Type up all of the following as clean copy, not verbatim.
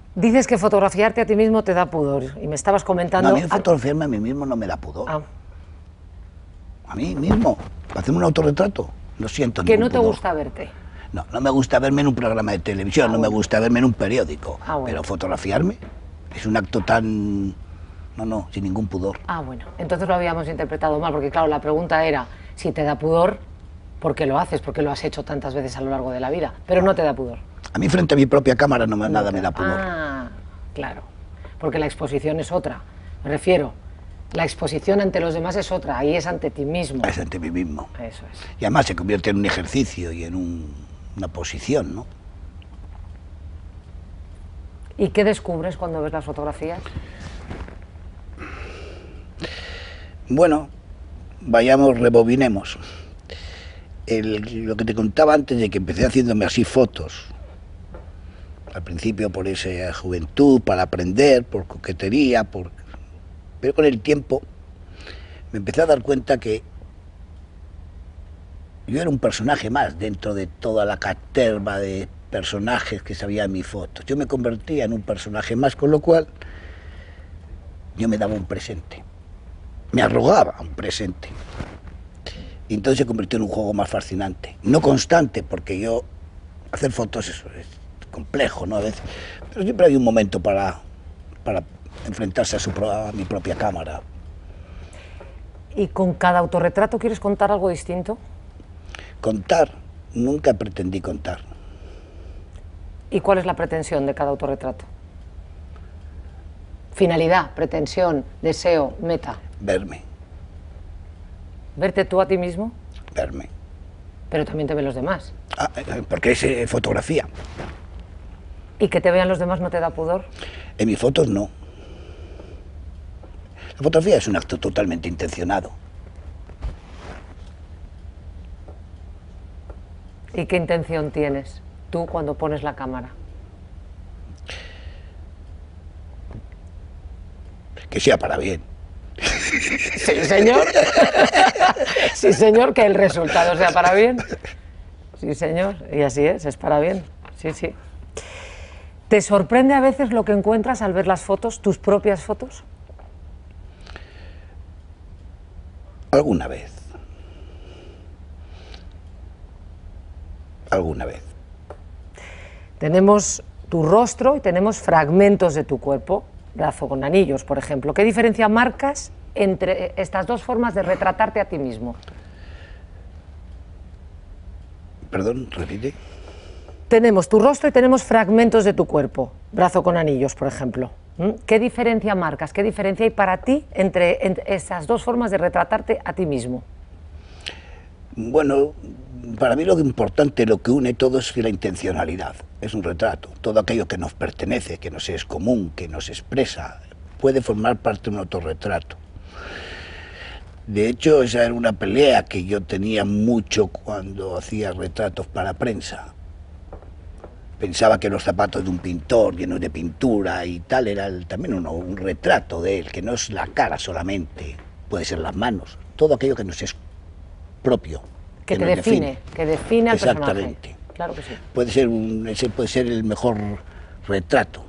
Dices que fotografiarte a ti mismo te da pudor, y me estabas comentando... No, a mí fotografiarme a mí mismo no me da pudor. Ah. A mí mismo, para hacerme un autorretrato, no siento Que ningún no te pudor. gusta verte. No, no me gusta verme en un programa de televisión, no me gusta verme en un periódico, pero fotografiarme es un acto tan... No, sin ningún pudor. Ah, bueno, entonces lo habíamos interpretado mal, porque claro, la pregunta era, si te da pudor, ¿por qué lo haces? Porque lo has hecho tantas veces a lo largo de la vida, pero no te da pudor. A mí frente a mi propia cámara nada me da pudor. Ah, claro, porque la exposición es otra, me refiero, la exposición ante los demás es otra, ahí es ante ti mismo. Es ante mí mismo. Eso es. Y además se convierte en un ejercicio y en una posición, ¿no? ¿Y qué descubres cuando ves las fotografías? Bueno, rebobinemos. Lo que te contaba antes de que empecé haciéndome así fotos, al principio por esa juventud, para aprender, por coquetería, pero con el tiempo me empecé a dar cuenta que yo era un personaje más dentro de toda la caterva de personajes que sabía en mis fotos. Yo me convertía en un personaje más, con lo cual yo me daba un presente. Me arrogaba un presente. Y entonces se convirtió en un juego más fascinante. No constante, porque hacer fotos es complejo, ¿no? A veces, pero siempre hay un momento para enfrentarse a mi propia cámara. ¿Y con cada autorretrato quieres contar algo distinto? Contar, nunca pretendí contar. ¿Y cuál es la pretensión de cada autorretrato? Finalidad, pretensión, deseo, meta. Verme. ¿Verte tú a ti mismo? Verme. Pero también te ven los demás. Ah, porque es fotografía. ¿Y que te vean los demás no te da pudor? En mis fotos no. La fotografía es un acto totalmente intencionado. ¿Y qué intención tienes tú cuando pones la cámara? Que sea para bien. Sí, señor. Sí, señor, que el resultado sea para bien. Sí, señor, y así es para bien. Sí, sí. ¿Te sorprende a veces lo que encuentras al ver las fotos, tus propias fotos? Alguna vez. Alguna vez. Tenemos tu rostro y tenemos fragmentos de tu cuerpo, brazo con anillos, por ejemplo. ¿Qué diferencia marcas entre estas dos formas de retratarte a ti mismo? Perdón, repite. Tenemos tu rostro y tenemos fragmentos de tu cuerpo, brazo con anillos, por ejemplo. ¿Qué diferencia marcas? ¿Qué diferencia hay para ti entre esas dos formas de retratarte a ti mismo? Bueno, para mí lo importante, lo que une todo es la intencionalidad. Es un retrato. Todo aquello que nos pertenece, que nos es común, que nos expresa, puede formar parte de un autorretrato. De hecho, esa era una pelea que yo tenía mucho cuando hacía retratos para prensa. Pensaba que los zapatos de un pintor llenos de pintura y tal era también un retrato de él, que no es la cara solamente, puede ser las manos, todo aquello que nos es propio. Que te define al personaje. Exactamente. Claro que sí. Ese puede ser el mejor retrato.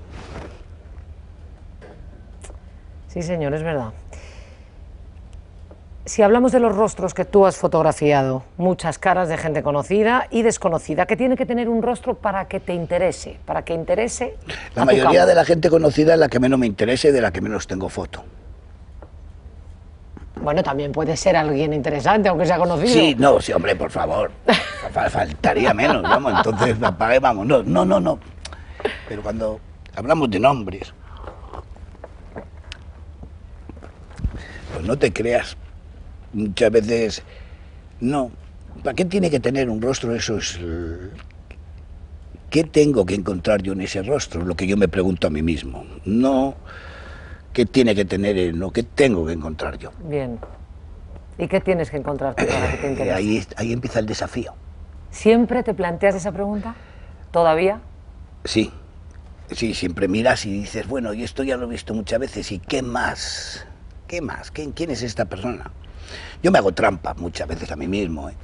Sí, señor, es verdad. Si hablamos de los rostros que tú has fotografiado, muchas caras de gente conocida y desconocida, ¿qué tiene que tener un rostro para que te interese? Para que interese La mayoría de la gente conocida es la que menos me interesa y de la que menos tengo foto. Bueno, también puede ser alguien interesante, aunque sea conocido. Sí, no, sí, hombre, por favor. Faltaría menos, vamos, entonces apague, vamos. No. Pero cuando hablamos de nombres, pues no te creas. Muchas veces, no. ¿Para qué tiene que tener un rostro? Eso es... ¿Qué tengo que encontrar yo en ese rostro? Lo que yo me pregunto a mí mismo. No, ¿qué tiene que tener él? No, ¿qué tengo que encontrar yo? Bien. ¿Y qué tienes que encontrar tú para que te interese? Ahí empieza el desafío. ¿Siempre te planteas esa pregunta? ¿Todavía? Sí, siempre miras y dices, bueno, y esto ya lo he visto muchas veces, ¿y qué más? ¿Qué más? ¿Quién es esta persona? Yo me hago trampas muchas veces a mí mismo, ¿eh?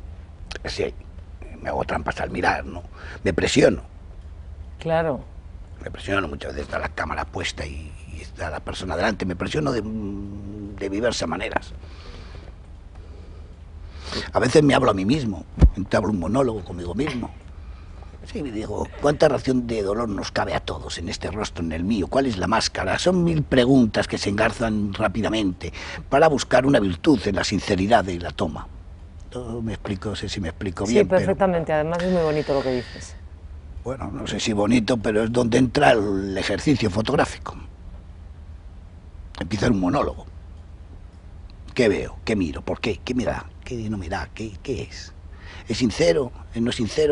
Sí, me hago trampas al mirar, ¿no? Me presiono. Claro. Me presiono muchas veces, está la cámara puesta y está la persona delante. Me presiono de diversas maneras. A veces me hablo a mí mismo, entablo un monólogo conmigo mismo. Sí, me digo, ¿cuánta ración de dolor nos cabe a todos en este rostro, en el mío? ¿Cuál es la máscara? Son 1000 preguntas que se engarzan rápidamente para buscar una virtud en la sinceridad de la toma. No me explico, no sé si me explico bien. Sí, perfectamente, pero además es muy bonito lo que dices. Bueno, no sé si bonito, pero es donde entra el ejercicio fotográfico. Empieza un monólogo. ¿Qué veo? ¿Qué miro? ¿Por qué? ¿Qué me da? ¿Qué no me da? ¿Qué es? ¿Es sincero? ¿Es no sincero?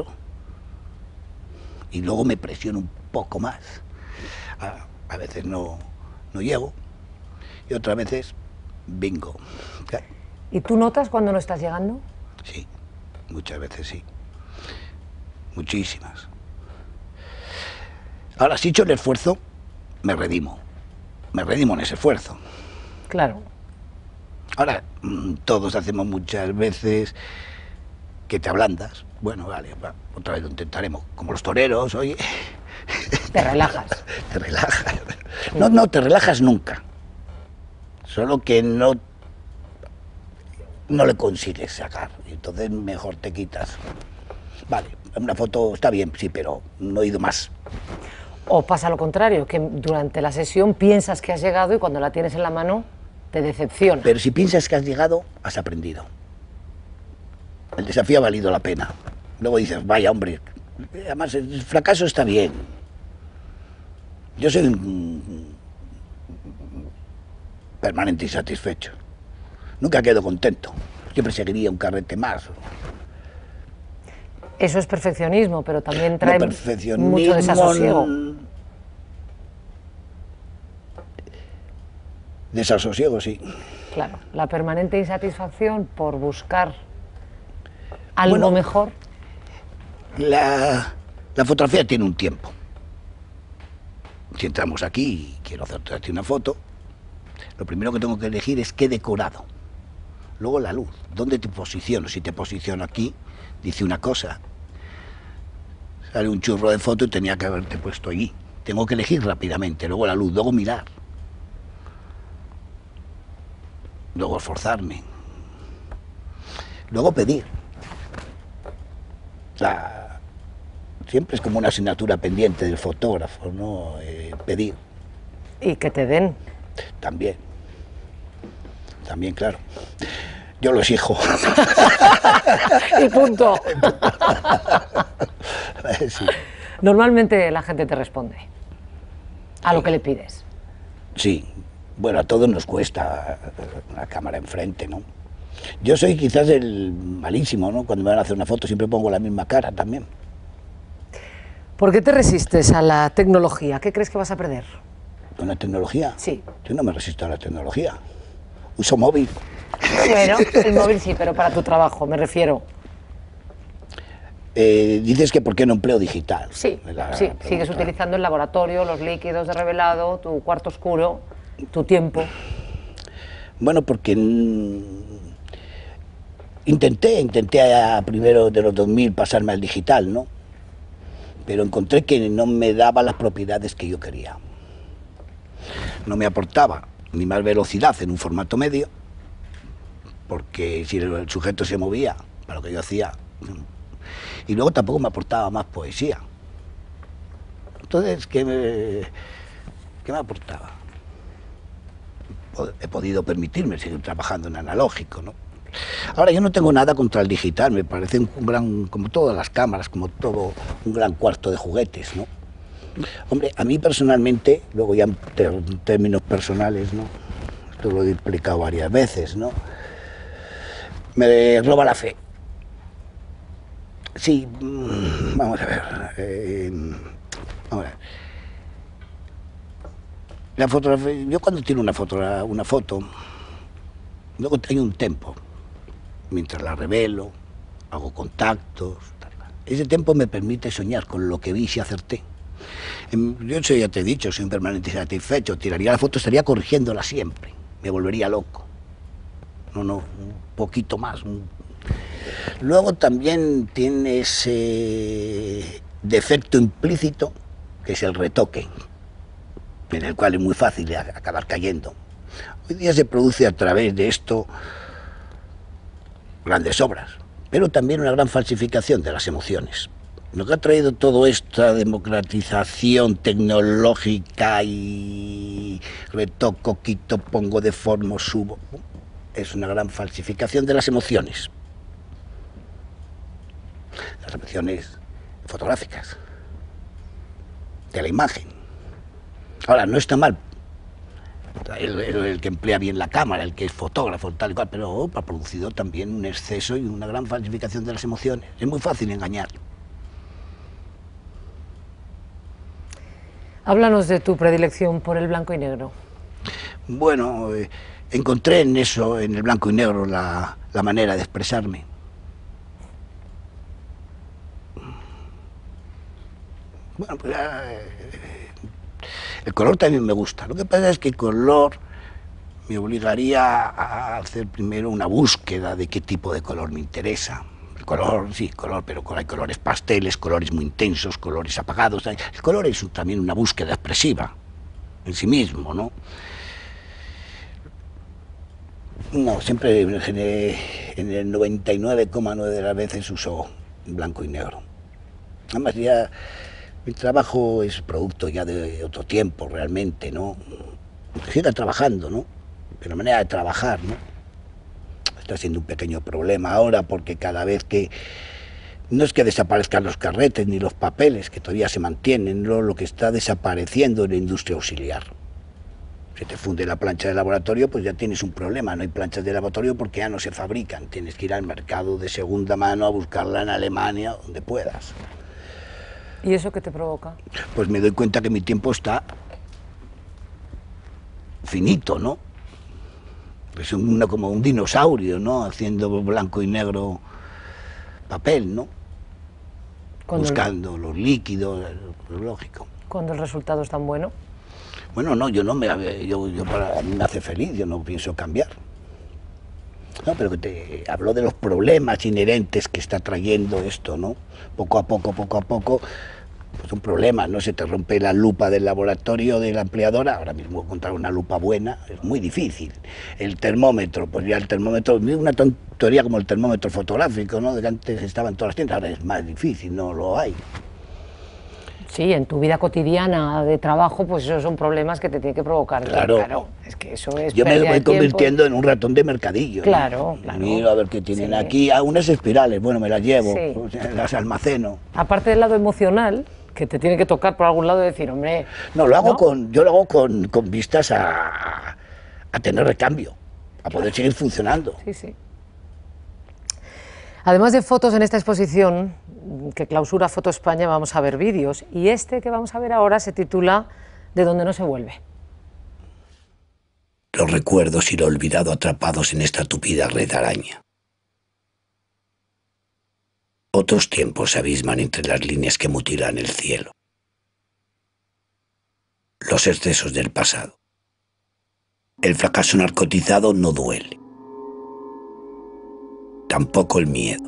Y luego me presiono un poco más. A veces no llego y otras veces bingo. ¿Y tú notas cuando no estás llegando? Sí, muchas veces sí. Muchísimas. Ahora, si he hecho el esfuerzo, me redimo. Me redimo en ese esfuerzo. Claro. Ahora, todos hacemos muchas veces que te ablandas. Bueno, vale, otra vez lo intentaremos. Como los toreros, oye. Te relajas. Te relajas. No, te relajas nunca. Solo que no le consigues sacar. Entonces mejor te quitas. Vale, una foto está bien, sí, pero no he ido más. O pasa lo contrario, que durante la sesión piensas que has llegado y cuando la tienes en la mano te decepciona. Pero si piensas que has llegado, has aprendido. El desafío ha valido la pena. Luego dices, vaya hombre, además el fracaso está bien. Yo soy un permanente insatisfecho. Nunca quedo contento. Siempre seguiría un carrete más. Eso es perfeccionismo, pero también trae perfeccionismo, mucho desasosiego. Desasosiego, sí. Claro, la permanente insatisfacción por buscar algo mejor. La fotografía tiene un tiempo. Si entramos aquí y quiero hacerte una foto, lo primero que tengo que elegir es qué decorado. Luego la luz, ¿dónde te posiciono? Si te posiciono aquí, dice una cosa. Sale un churro de foto y tenía que haberte puesto allí. Tengo que elegir rápidamente, luego la luz, luego mirar. Luego esforzarme. Luego pedir. Siempre es como una asignatura pendiente del fotógrafo, ¿no? Pedir. Y que te den. También. También, claro. Yo lo exijo. Y punto. Sí. Normalmente la gente te responde a lo que le pides. Sí. Bueno, a todos nos cuesta una cámara enfrente, ¿no? Yo soy quizás el malísimo, ¿no? Cuando me van a hacer una foto siempre pongo la misma cara también. ¿Por qué te resistes a la tecnología? ¿Qué crees que vas a perder? ¿Con la tecnología? Sí. Yo no me resisto a la tecnología. Uso móvil. Bueno, el móvil sí, pero para tu trabajo, me refiero. Dices que por qué no empleo digital. Sí, sí, sigues utilizando el laboratorio, los líquidos de revelado, tu cuarto oscuro, tu tiempo. Bueno, porque intenté a primero de los 2000 pasarme al digital, ¿no? Pero encontré que no me daba las propiedades que yo quería. No me aportaba ni más velocidad en un formato medio, porque si el sujeto se movía para lo que yo hacía, y luego tampoco me aportaba más poesía. Entonces, ¿qué me aportaba? He podido permitirme seguir trabajando en analógico, ¿no? Ahora, yo no tengo nada contra el digital, me parece un gran, como todas las cámaras, como todo, un gran cuarto de juguetes, ¿no? Hombre, a mí personalmente, luego ya en términos personales, ¿no? Esto lo he explicado varias veces, ¿no? Me roba la fe. Sí, vamos a ver. Vamos a ver. La fotografía, yo cuando tiro una foto, luego tengo un tempo. Mientras la revelo, hago contactos. Ese tiempo me permite soñar con lo que vi si acerté. Yo ya te he dicho, soy un permanente insatisfecho. Tiraría la foto, estaría corrigiéndola siempre. Me volvería loco. No, un poquito más. Luego también tiene ese defecto implícito que es el retoque, en el cual es muy fácil acabar cayendo. Hoy día se produce a través de esto grandes obras, pero también una gran falsificación de las emociones. Lo que ha traído toda esta democratización tecnológica y retoco, quito, pongo, deformo, subo, es una gran falsificación de las emociones. Las emociones fotográficas, de la imagen. Ahora, no está mal el que emplea bien la cámara, el que es fotógrafo, tal y cual, pero ha producido también un exceso y una gran falsificación de las emociones. Es muy fácil engañar. Háblanos de tu predilección por el blanco y negro. Bueno, encontré en eso, en el blanco y negro, la manera de expresarme. Bueno, pues el color también me gusta. Lo que pasa es que el color me obligaría a hacer primero una búsqueda de qué tipo de color me interesa. El color, sí, color, pero hay colores pasteles, colores muy intensos, colores apagados. El color es también una búsqueda expresiva en sí mismo, ¿no? No, siempre en el 99,9 de las veces uso blanco y negro. Además ya mi trabajo es producto ya de otro tiempo realmente, ¿no? Siga trabajando, ¿no? Pero la manera de trabajar, ¿no? Está siendo un pequeño problema ahora porque cada vez que... No es que desaparezcan los carretes ni los papeles, que todavía se mantienen, ¿no? Lo que está desapareciendo es la industria auxiliar. Si te funde la plancha de laboratorio, pues ya tienes un problema. No hay planchas de laboratorio porque ya no se fabrican. Tienes que ir al mercado de segunda mano a buscarla en Alemania, donde puedas. ¿Y eso qué te provoca? Pues me doy cuenta que mi tiempo está finito, ¿no? Es como un dinosaurio, ¿no? Haciendo blanco y negro papel, ¿no? Buscando los líquidos, lo lógico. Cuando el resultado es tan bueno. Bueno, no, para mí me hace feliz, yo no pienso cambiar. No, pero que te hablo de los problemas inherentes que está trayendo esto, ¿no? Poco a poco, pues un problema, ¿no? Se te rompe la lupa del laboratorio de la empleadora, ahora mismo encontrar una lupa buena es muy difícil. El termómetro, pues ya el termómetro, una tontería como el termómetro fotográfico, ¿no? De que antes estaba en todas las tiendas, ahora es más difícil, no lo hay. Sí, en tu vida cotidiana de trabajo, pues esos son problemas que te tienen que provocar. Claro. Es que eso es. Yo me voy convirtiendo en un ratón de mercadillo. Claro, ¿no? claro. Miro a ver qué tienen aquí, unas espirales, bueno, me las llevo, las almaceno. Aparte del lado emocional, que te tiene que tocar por algún lado y decir, hombre... No, yo lo hago con vistas a tener recambio, a poder seguir funcionando. Sí, sí. Además de fotos en esta exposición, que clausura Foto España, vamos a ver vídeos. Y este que vamos a ver ahora se titula De donde no se vuelve. Los recuerdos y lo olvidado atrapados en esta tupida red araña. Otros tiempos se abisman entre las líneas que mutilan el cielo. Los excesos del pasado. El fracaso narcotizado no duele. Tampoco el miedo.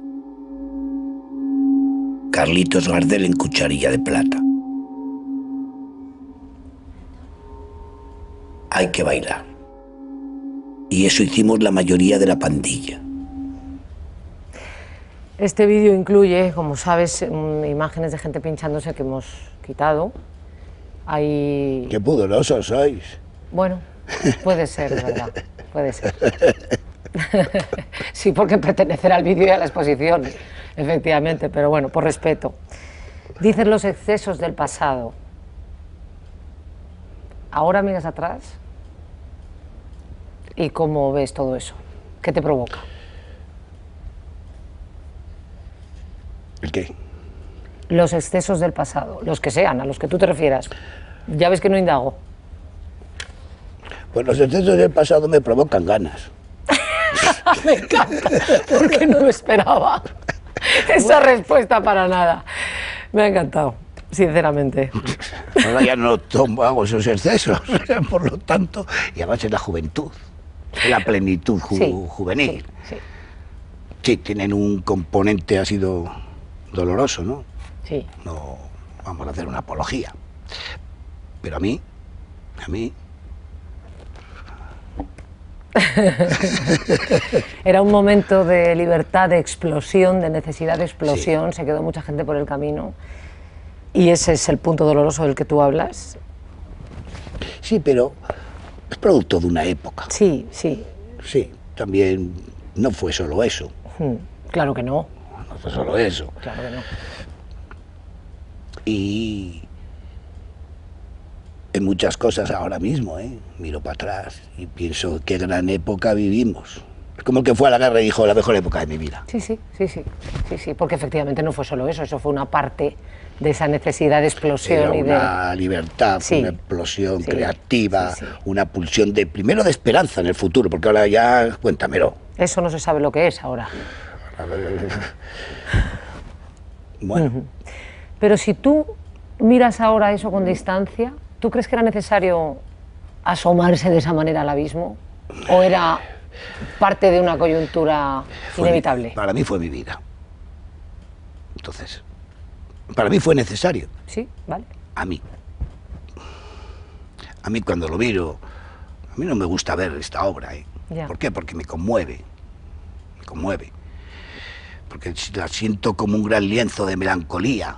Carlitos Gardel en Cucharilla de Plata. Hay que bailar. Y eso hicimos la mayoría de la pandilla. Este vídeo incluye, como sabes, imágenes de gente pinchándose que hemos quitado. Hay... ¡Qué pudorosos sois! Bueno, puede ser, ¿verdad? Puede ser. Sí, porque pertenecerá al vídeo y a la exposición, efectivamente, pero bueno, por respeto. Dicen los excesos del pasado. ¿Ahora miras atrás? ¿Y cómo ves todo eso? ¿Qué te provoca? ¿El qué? Los excesos del pasado, los que sean, a los que tú te refieras. Ya ves que no indago. Pues los excesos del pasado me provocan ganas. Me encanta, porque no me esperaba esa respuesta para nada. Me ha encantado, sinceramente. Ahora ya no hago esos excesos, por lo tanto, y además es la juventud, es la plenitud juvenil. Sí, tienen un componente, ha sido doloroso, ¿no? Sí. No vamos a hacer una apología. Pero a mí, Era un momento de libertad, de explosión, de necesidad de explosión, se quedó mucha gente por el camino. Y ese es el punto doloroso del que tú hablas. sí, pero es producto de una época. Sí, sí. Sí, también no fue solo eso. Claro que no. No fue solo eso. Claro que no. Y en muchas cosas ahora mismo, miro para atrás y pienso qué gran época vivimos. Es como el que fue a la guerra y dijo la mejor época de mi vida. Sí, porque efectivamente no fue solo eso, eso fue una parte de esa necesidad de explosión. Era una libertad, una explosión creativa, una pulsión de, primero de esperanza en el futuro, porque ahora ya, cuéntamelo. Eso no se sabe lo que es ahora. Bueno. Pero si tú miras ahora eso con distancia, ¿tú crees que era necesario asomarse de esa manera al abismo? ¿O era parte de una coyuntura inevitable? Para mí fue mi vida. Entonces, para mí fue necesario. Sí, vale. A mí. A mí cuando lo miro, a mí no me gusta ver esta obra. ¿Por qué? Porque me conmueve. Me conmueve. Porque la siento como un gran lienzo de melancolía.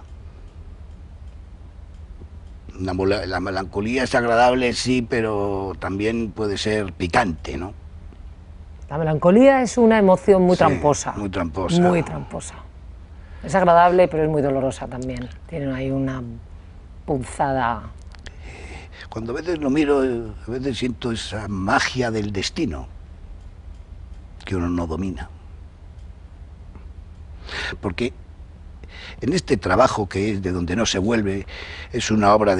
La melancolía es agradable, sí, pero también puede ser picante, ¿no? La melancolía es una emoción muy tramposa. Muy tramposa. Muy tramposa. Es agradable, pero es muy dolorosa también. Tiene ahí una punzada. Cuando a veces lo miro, a veces siento esa magia del destino que uno no domina. Porque en este trabajo que es de donde no se vuelve, es una obra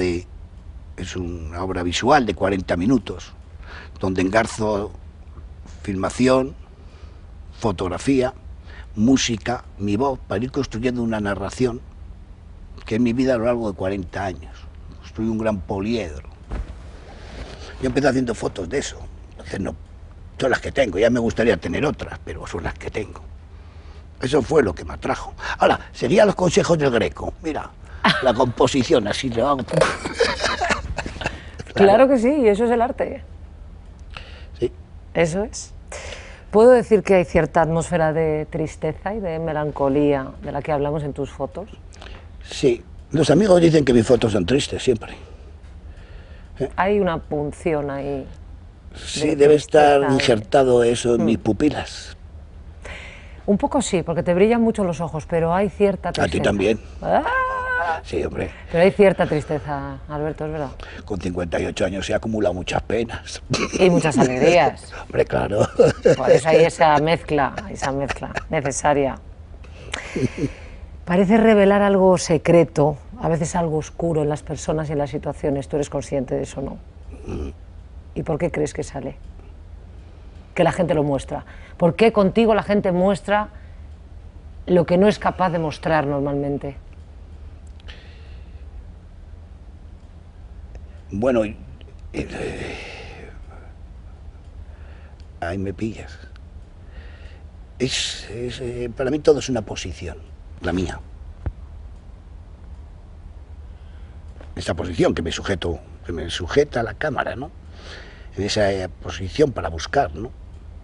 visual de 40 minutos, donde engarzo filmación, fotografía, música, mi voz, para ir construyendo una narración que es mi vida a lo largo de 40 años. Construí un gran poliedro. Yo empecé haciendo fotos de eso, entonces no, son las que tengo, ya me gustaría tener otras, pero son las que tengo. Eso fue lo que me atrajo. Ahora, seguía los consejos del Greco. Mira, la composición, así lo hago. Claro que sí, y eso es el arte. Sí. Eso es. ¿Puedo decir que hay cierta atmósfera de tristeza y de melancolía de la que hablamos en tus fotos? Sí. Los amigos dicen que mis fotos son tristes, siempre. Hay una punción ahí. Sí, debe estar injertado eso en mis pupilas. Un poco sí, porque te brillan mucho los ojos, pero hay cierta tristeza. A ti también. ¡Ah! Sí, hombre. Pero hay cierta tristeza, Alberto, es verdad. Con 58 años se han acumulado muchas penas. Y muchas alegrías. Hombre, claro. Por eso hay esa mezcla necesaria. Parece revelar algo secreto, a veces algo oscuro en las personas y en las situaciones. ¿Tú eres consciente de eso, no? ¿Y por qué crees que sale? Que la gente lo muestra. ¿Por qué contigo la gente muestra lo que no es capaz de mostrar normalmente? Bueno, ahí me pillas. Para mí todo es una posición, la mía. Esa posición que me sujeta a la cámara, ¿no? En esa posición para buscar, ¿no?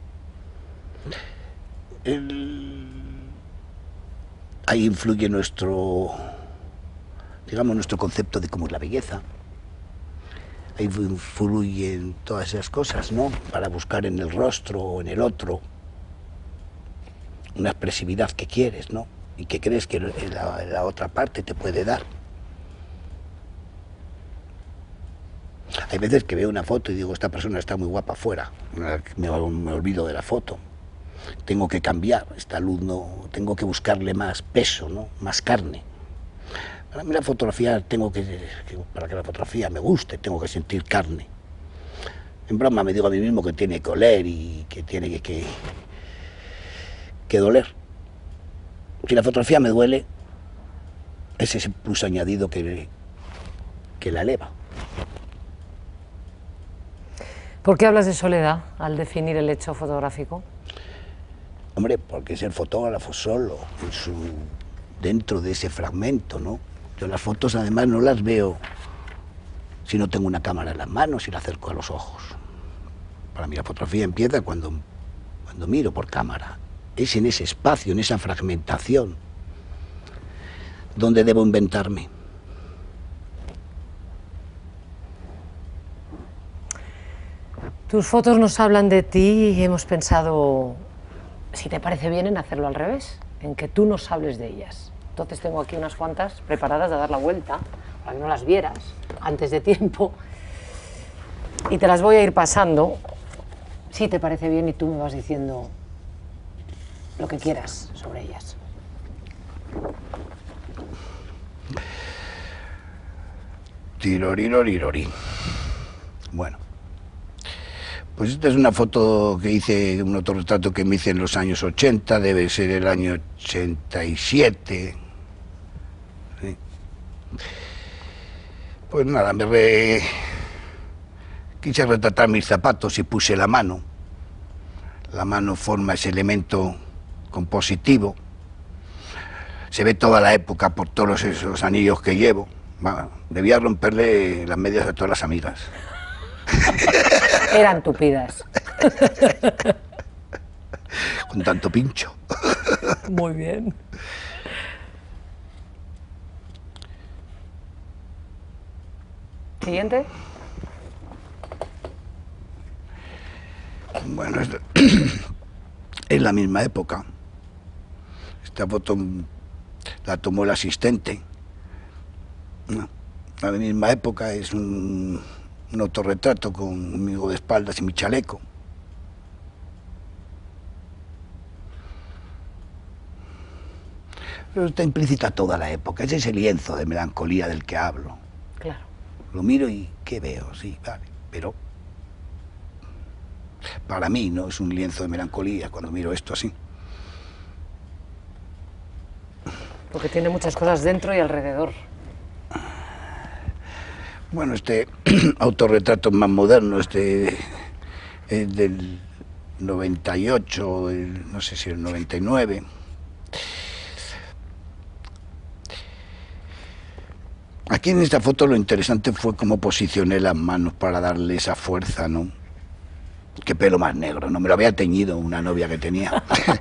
Ahí influye nuestro concepto de cómo es la belleza. Ahí influyen todas esas cosas, ¿no? Para buscar en el rostro o en el otro una expresividad que quieres, ¿no? Y que crees que la otra parte te puede dar. Hay veces que veo una foto y digo, esta persona está muy guapa afuera, me olvido de la foto. Tengo que cambiar esta luz, no, tengo que buscarle más peso, ¿no? Más carne. Para mí la fotografía para que la fotografía me guste, tengo que sentir carne. En broma me digo a mí mismo que tiene que oler y que tiene que doler. Si la fotografía me duele, es ese plus añadido que la eleva. ¿Por qué hablas de soledad al definir el hecho fotográfico? Hombre, porque es el fotógrafo solo, dentro de ese fragmento, ¿no? Yo las fotos además no las veo si no tengo una cámara en las manos y la acerco a los ojos. Para mí la fotografía empieza cuando miro por cámara. Es en ese espacio, en esa fragmentación, donde debo inventarme. Tus fotos nos hablan de ti y hemos pensado, si te parece bien, en hacerlo al revés, en que tú nos hables de ellas. Entonces tengo aquí unas cuantas preparadas de dar la vuelta, para que no las vieras antes de tiempo, y te las voy a ir pasando, si te parece bien, y tú me vas diciendo lo que quieras sobre ellas. Tirorirorirori. Bueno. Pues esta es una foto que hice, un autorretrato que me hice en los años 80, debe ser el año 87. Sí. Pues nada, quise retratar mis zapatos y puse la mano. La mano forma ese elemento compositivo. Se ve toda la época por todos esos anillos que llevo. Debía romperle las medias a todas las amigas. Eran tupidas. Con tanto pincho. Muy bien. Siguiente. Bueno, es la misma época. Esta foto la tomó el asistente. La misma época, es un autorretrato conmigo de espaldas y mi chaleco. Pero está implícita toda la época, es ese lienzo de melancolía del que hablo. Claro. Lo miro y ¿qué veo? Sí, vale, pero para mí no es un lienzo de melancolía cuando miro esto así. Porque tiene muchas cosas dentro y alrededor. Bueno, este autorretrato más moderno, es del 98, no sé si el 99. Aquí en esta foto lo interesante fue cómo posicioné las manos para darle esa fuerza, ¿no? Qué pelo más negro, ¿no? Me lo había teñido una novia que tenía.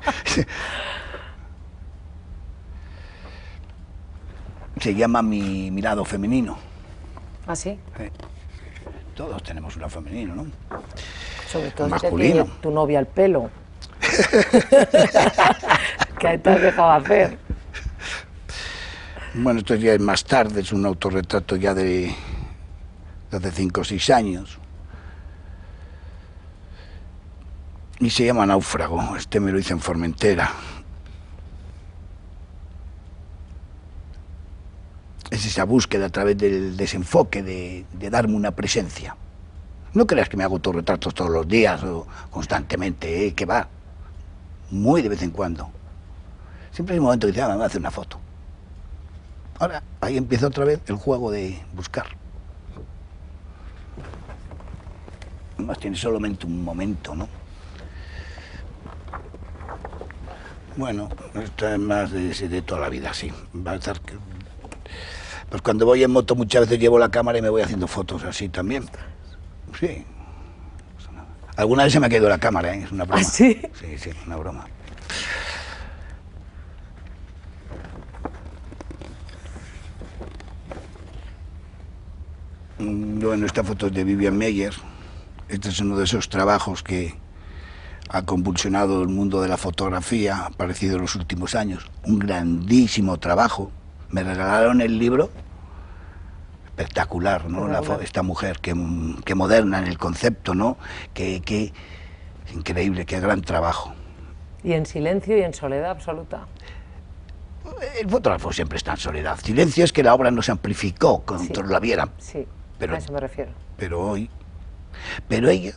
Se llama mi lado femenino. ¿Ah, sí? Todos tenemos un lado femenino, ¿no? Sobre todo masculino. Si te tu novia el pelo. ¿Qué te has dejado hacer? Bueno, esto ya es más tarde, es un autorretrato ya de hace 5 o 6 años. Y se llama Náufrago, este me lo hice en Formentera. Es esa búsqueda a través del desenfoque, de darme una presencia. No creas que me hago autorretratos todos los días o constantemente, que va. Muy de vez en cuando. Siempre hay un momento que dice, me voy a hacer una foto. Ahora, ahí empieza otra vez el juego de buscar. Además tiene solamente un momento, ¿no? Bueno, esto es más de toda la vida, sí. Va a estar que... Pues cuando voy en moto muchas veces llevo la cámara y me voy haciendo fotos así también. Sí. Alguna vez se me ha caído la cámara, ¿eh? Es una broma. ¿Ah, sí? Sí, sí, una broma. Bueno, esta foto es de Vivian Maier. Este es uno de esos trabajos que ha convulsionado el mundo de la fotografía, ha aparecido en los últimos años. Un grandísimo trabajo. Me regalaron el libro, espectacular, ¿no? Esta mujer que moderna en el concepto, ¿no? Que increíble, qué gran trabajo. Y en silencio y en soledad absoluta. El fotógrafo siempre está en soledad. Silencio es que la obra no se amplificó cuando Sí. todos la vieran. Sí, Pero, a eso me refiero. pero ella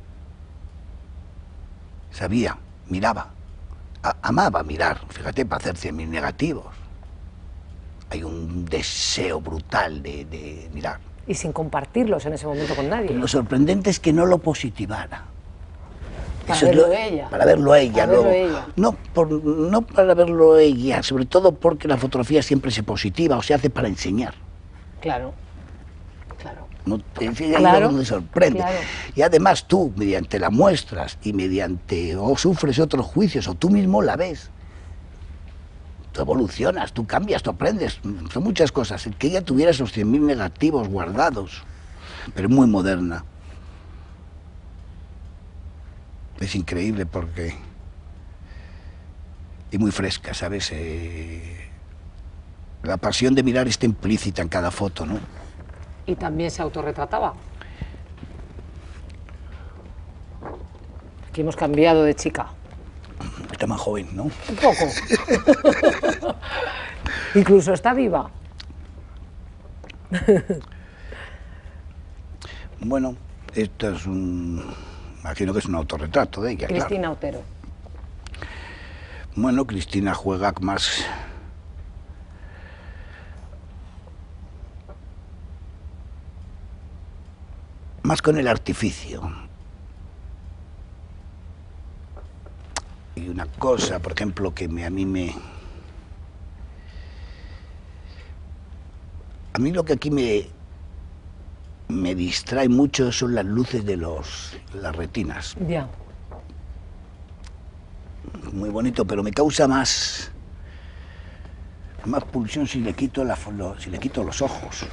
sabía, miraba, amaba mirar, fíjate, para hacer 100.000 negativos. Hay un deseo brutal de mirar. Y sin compartirlos en ese momento con nadie. Lo sorprendente es que no lo positivara. Para Eso verlo es ella. Para verlo ella. Para verlo ella. No para verlo ella, sobre todo porque la fotografía siempre se positiva o se hace para enseñar. Claro, claro. No, es ahí Claro, donde sorprende. claro. Y además tú, mediante la muestras y mediante o sufres otros juicios o tú mismo la ves, tú evolucionas, tú cambias, tú aprendes. Son muchas cosas. El que ella tuviera esos 100.000 negativos guardados, pero es muy moderna. Es increíble porque... y muy fresca, ¿sabes? La pasión de mirar está implícita en cada foto, ¿no? Y también se autorretrataba. Aquí hemos cambiado de chica. Está más joven, ¿no? Un poco. Incluso está viva. Bueno, esto es imagino que es un autorretrato de ella, Cristina claro. Otero. Bueno, Cristina juega más con el artificio. Y una cosa, por ejemplo, que a mí lo que aquí me distrae mucho son las luces de las retinas. Ya. Muy bonito, pero me causa más pulsión si le quito los ojos.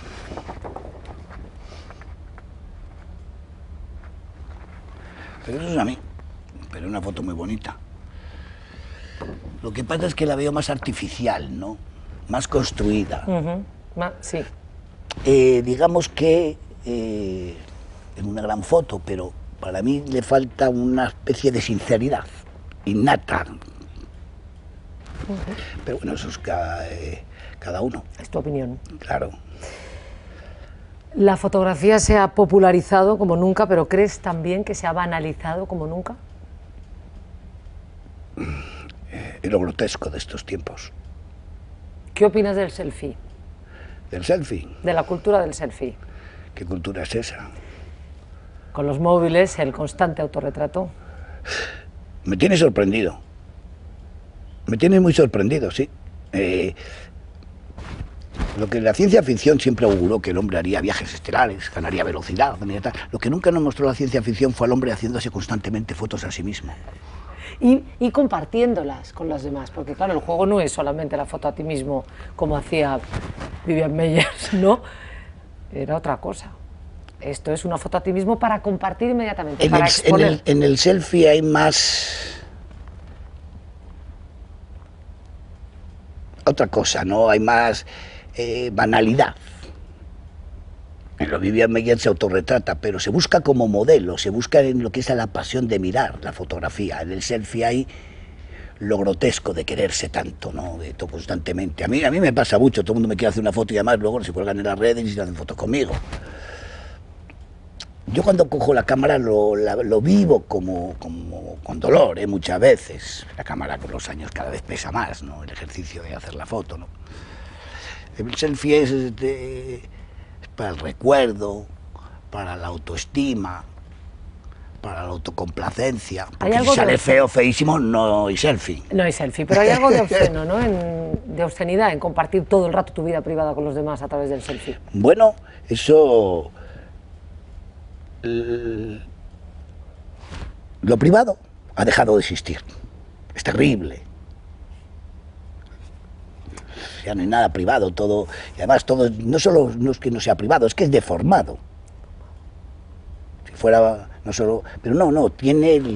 Pero eso es a mí. Pero es una foto muy bonita. Lo que pasa es que la veo más artificial, ¿no? Más construida. Sí. Digamos que es una gran foto, pero para mí le falta una especie de sinceridad innata. Pero bueno, eso es cada uno. Es tu opinión. Claro. La fotografía se ha popularizado como nunca, pero ¿crees también que se ha banalizado como nunca? Es lo grotesco de estos tiempos. ¿Qué opinas del selfie? ¿Del selfie? De la cultura del selfie. ¿Qué cultura es esa? Con los móviles, el constante autorretrato. Me tiene sorprendido. Me tiene muy sorprendido, sí. Lo que la ciencia ficción siempre auguró que el hombre haría viajes estelares, ganaría velocidad, lo que nunca nos mostró la ciencia ficción fue al hombre haciéndose constantemente fotos a sí mismo. Y compartiéndolas con los demás, porque claro, el juego no es solamente la foto a ti mismo, como hacía Vivian Meyers, ¿no? Era otra cosa. Esto es una foto a ti mismo para compartir inmediatamente, para exponer. En el selfie hay más... otra cosa, ¿no? Hay más banalidad. En lo Vivian Meyers se autorretrata, pero se busca como modelo, se busca en lo que es la pasión de mirar la fotografía. En el selfie hay lo grotesco de quererse tanto, ¿no? De todo constantemente. A mí me pasa mucho, todo el mundo me quiere hacer una foto y además luego se cuelgan en las redes y se hacen fotos conmigo. Yo cuando cojo la cámara lo vivo como con dolor, muchas veces. La cámara con los años cada vez pesa más, ¿no? El ejercicio de hacer la foto, ¿no? El selfie es para el recuerdo, para la autoestima, para la autocomplacencia. Porque si sale feo, feísimo, no hay selfie. No hay selfie, pero hay algo de obsceno, ¿no? De obscenidad en compartir todo el rato tu vida privada con los demás a través del selfie. Bueno, eso... lo privado ha dejado de existir. Es terrible. Ya no hay nada privado, todo, y además todo, no solo no es que no sea privado, es que es deformado. Si fuera, no solo, pero no, tiene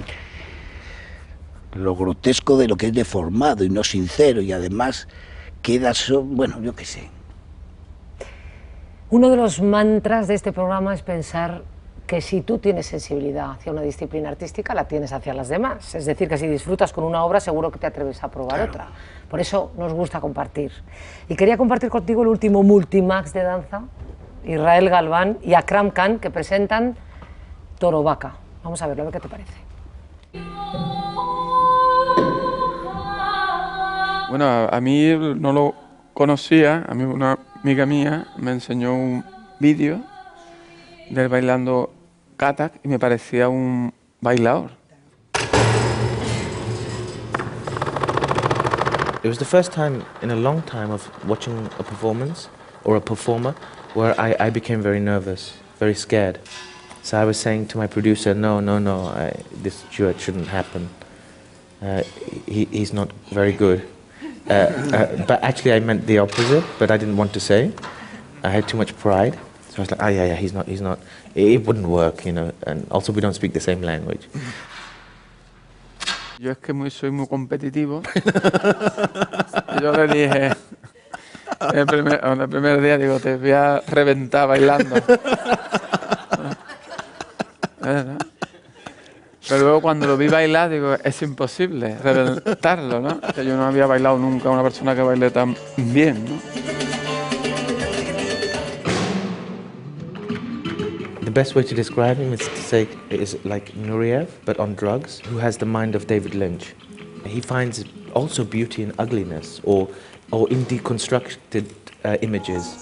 lo grotesco de lo que es deformado y no sincero, y además queda, bueno, yo qué sé. Uno de los mantras de este programa es pensar que si tú tienes sensibilidad hacia una disciplina artística, la tienes hacia las demás. Es decir, que si disfrutas con una obra, seguro que te atreves a probar otra. Por eso nos gusta compartir. Y quería compartir contigo el último Multimax de danza, Israel Galván y Akram Khan, que presentan Toro Vaca. Vamos a verlo, a ver qué te parece. Bueno, a mí no lo conocía, a mí una amiga mía me enseñó un vídeo de él bailando Kathak y me parecía un bailador. It was the first time in a long time of watching a performance or a performer where I became very nervous very scared. So I was saying to my producer, no, this duet shouldn't happen. He's not very good. But actually I meant the opposite, but I didn't want to say. I had too much pride. So I was like, yeah, he's not. It wouldn't work, you know, and also we don't speak the same language. Yo es que soy muy competitivo. Y yo le dije, el primer día, digo, te voy a reventar bailando. Pero luego cuando lo vi bailar, digo, es imposible reventarlo, ¿no? Que yo no había bailado nunca una persona que baile tan bien, ¿no? The best way to describe him is to say is like Nureyev, but on drugs, who has the mind of David Lynch. He finds also beauty in ugliness or in deconstructed images.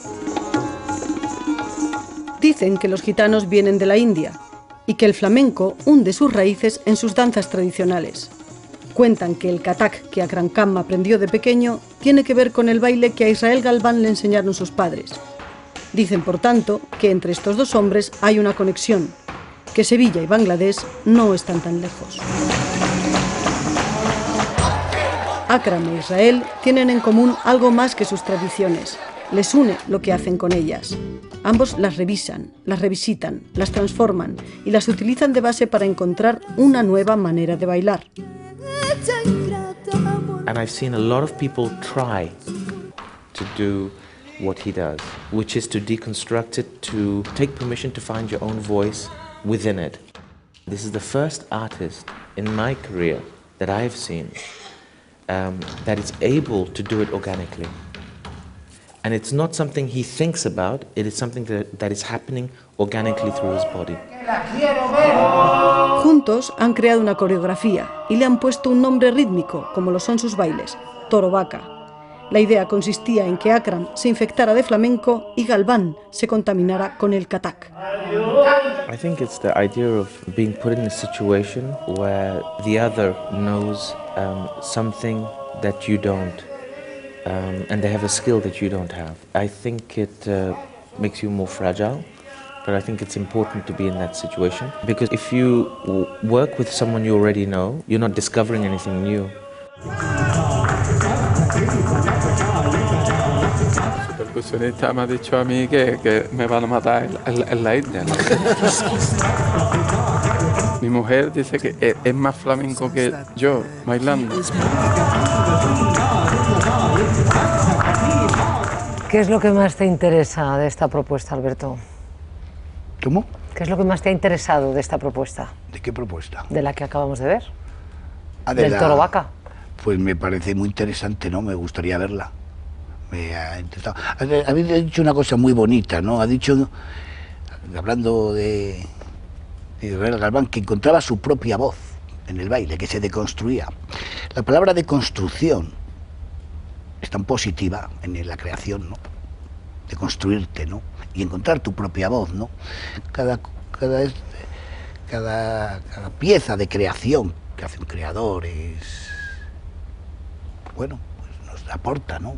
Dicen que los gitanos vienen de la India y que el flamenco hunde sus raíces en sus danzas tradicionales. Cuentan que el kathak que Akram Khan aprendió de pequeño tiene que ver con el baile que a Israel Galván le enseñaron sus padres. Dicen, por tanto, que entre estos dos hombres hay una conexión, que Sevilla y Bangladesh no están tan lejos. Akram e Israel tienen en común algo más que sus tradiciones. Les une lo que hacen con ellas. Ambos las revisan, las revisitan, las transforman y las utilizan de base para encontrar una nueva manera de bailar. And I've seen a lot of people try to do what he does, which is to deconstruct it, to take permission to find your own voice within it. This is the first artist in my career that I have seen that is able to do it organically. And it's not something he thinks about, it is something that is happening organically through his body. Juntos han creado una coreografía y le han puesto un nombre rítmico, como lo son sus bailes, Toro Vaca. La idea consistía en que Akram se infectara de flamenco y Galván se contaminara con el kathak. I think it's the idea of being put in a situation where the other knows something that you don't, and they have a skill that you don't have. I think it makes you more fragile, but I think it's important to be in that situation. Because if you work with someone you already know, you're not discovering anything new. El percusionista me ha dicho a mí que me van a matar en la India, ¿no? Mi mujer dice que es más flamenco que yo bailando. ¿Qué es lo que más te interesa de esta propuesta, Alberto? ¿Cómo? ¿Qué es lo que más te ha interesado de esta propuesta? ¿De qué propuesta? De la que acabamos de ver. Del Toro Vaca. Pues me parece muy interesante, ¿no? Me gustaría verla. Me ha interesado. Habéis dicho una cosa muy bonita, ¿no? Ha dicho, hablando de Israel Galván, que encontraba su propia voz en el baile, que se deconstruía. La palabra deconstrucción es tan positiva en la creación, ¿no? De construirte, ¿no? Y encontrar tu propia voz, ¿no? Cada pieza de creación que hace un creador es, bueno, pues nos aporta, ¿no?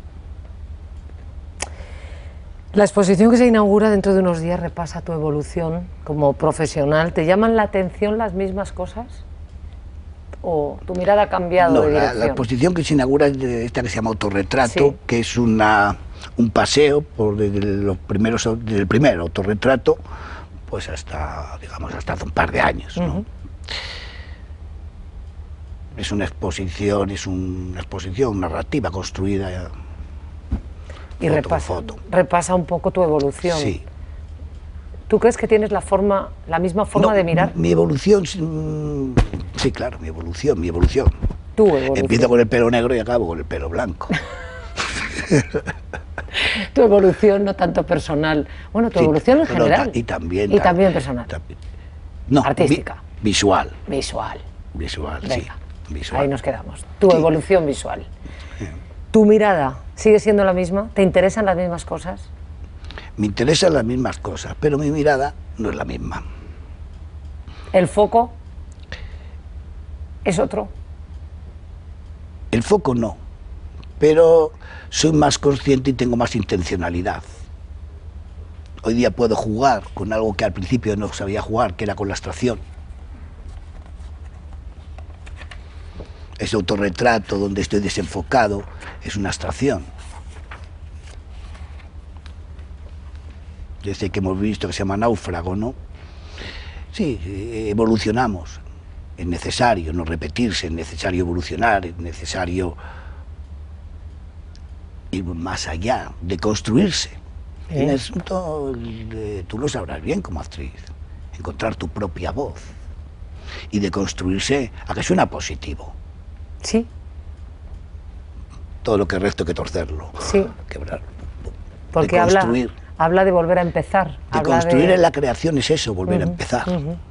La exposición que se inaugura dentro de unos días repasa tu evolución como profesional. ¿Te llaman la atención las mismas cosas? ¿O tu mirada ha cambiado de dirección? La exposición que se inaugura es esta que se llama Autorretrato, sí, que es un paseo por desde el primer autorretrato pues hasta, digamos, hasta hace un par de años, ¿no? Es una exposición narrativa construida y repasa un poco tu evolución. Sí. ¿Tú crees que tienes la misma forma de mirar? Mi evolución, sí, claro, mi evolución. Tu evolución. Empiezo con el pelo negro y acabo con el pelo blanco. Tu evolución no tanto personal, bueno, tu evolución en general. Y también personal. No, artística. Visual. Visual, Venga, sí. Visual. Ahí nos quedamos. Tu evolución visual. ¿Tu mirada sigue siendo la misma? ¿Te interesan las mismas cosas? Me interesan las mismas cosas, pero mi mirada no es la misma. ¿El foco es otro? El foco no, pero soy más consciente y tengo más intencionalidad Hoy día puedo jugar con algo que al principio no sabía jugar, que era con la abstracción. Ese autorretrato donde estoy desenfocado es una abstracción. Desde que hemos visto que se llama Náufrago, ¿no? Sí, evolucionamos. Es necesario no repetirse, es necesario evolucionar, es necesario ir más allá, de construirse. El asunto, tú lo sabrás bien como actriz, encontrar tu propia voz y de construirse a que suena positivo. Sí. Todo lo que resta hay que torcerlo, Sí. quebrarlo. Porque habla de volver a empezar. De construir en la creación es eso, volver a empezar.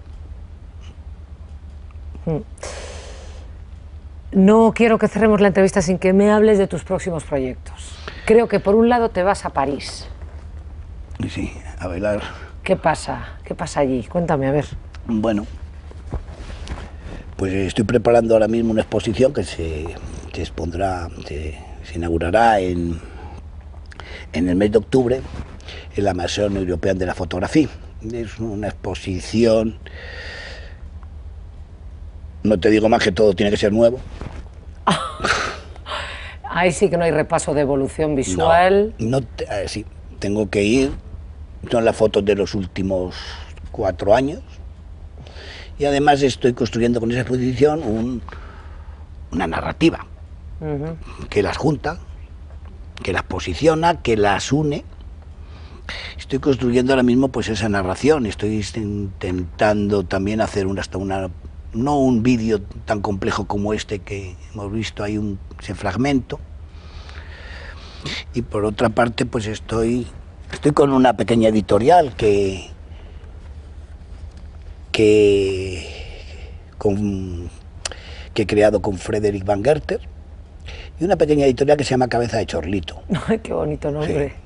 No quiero que cerremos la entrevista sin que me hables de tus próximos proyectos. Creo que por un lado te vas a París. Sí, a bailar. ¿Qué pasa? ¿Qué pasa allí? Cuéntame, a ver. Bueno, pues estoy preparando ahora mismo una exposición que se expondrá, se inaugurará en el mes de octubre en la Maison Européenne de la Photographie. Es una exposición, no te digo más que todo tiene que ser nuevo. Ahí sí que no hay repaso de evolución visual. Sí, tengo que ir, son las fotos de los últimos 4 años y además estoy construyendo con esa exposición una narrativa que las junta, que las posiciona, que las une. Estoy construyendo ahora mismo pues esa narración, estoy intentando también hacer no un vídeo tan complejo como este que hemos visto, hay ese fragmento. Y por otra parte pues estoy con una pequeña editorial que he creado con Frederick Van Gerter, y una pequeña editorial que se llama Cabeza de Chorlito. Ay, qué bonito nombre. Sí.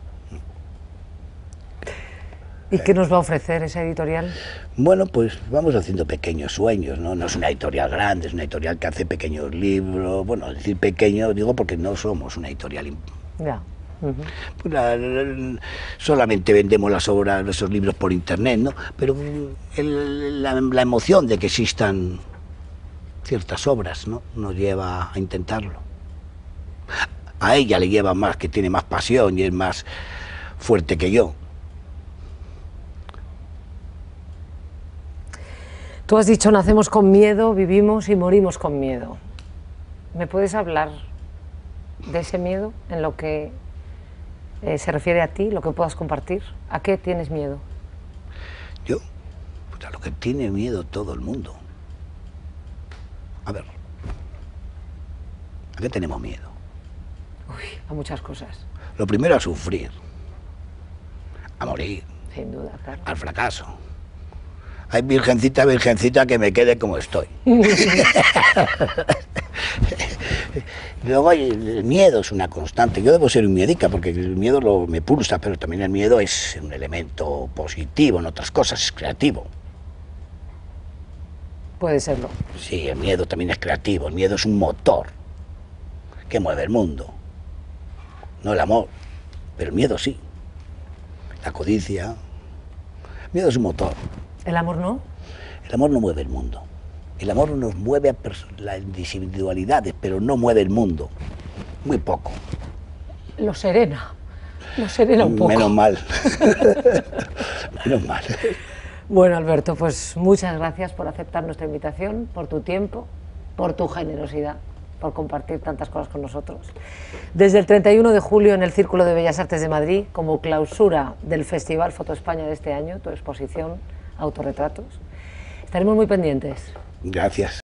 ¿Y qué nos va a ofrecer esa editorial? Bueno, pues vamos haciendo pequeños sueños, ¿no? No es una editorial grande, es una editorial que hace pequeños libros. Bueno, decir pequeño digo porque no somos una editorial. Ya. Pues solamente vendemos las obras, esos libros por internet, ¿no? Pero la emoción de que existan ciertas obras, ¿no?, nos lleva a intentarlo. A ella le lleva más, que tiene más pasión y es más fuerte que yo. Tú has dicho, nacemos con miedo, vivimos y morimos con miedo. ¿Me puedes hablar de ese miedo en lo que se refiere a ti, lo que puedas compartir? ¿A qué tienes miedo? Yo, pues a lo que tiene miedo todo el mundo. A ver, ¿a qué tenemos miedo? Uy, a muchas cosas. Lo primero, a sufrir, a morir, Sin duda, claro. al fracaso. Ay, virgencita, virgencita, que me quede como estoy. Luego el miedo es una constante. Yo debo ser un miedica porque el miedo me pulsa, pero también el miedo es un elemento positivo, en otras cosas es creativo. Puede serlo. Sí, el miedo también es creativo, el miedo es un motor que mueve el mundo. No el amor, pero el miedo sí. La codicia. El miedo es un motor. ¿El amor no? El amor no mueve el mundo. El amor nos mueve a las individualidades, pero no mueve el mundo. Muy poco. Lo serena un poco. Menos mal. Menos mal. Bueno, Alberto, pues muchas gracias por aceptar nuestra invitación, por tu tiempo, por tu generosidad, por compartir tantas cosas con nosotros. Desde el 31 de julio en el Círculo de Bellas Artes de Madrid, como clausura del Festival Foto España de este año, tu exposición Autorretratos. Estaremos muy pendientes. Gracias.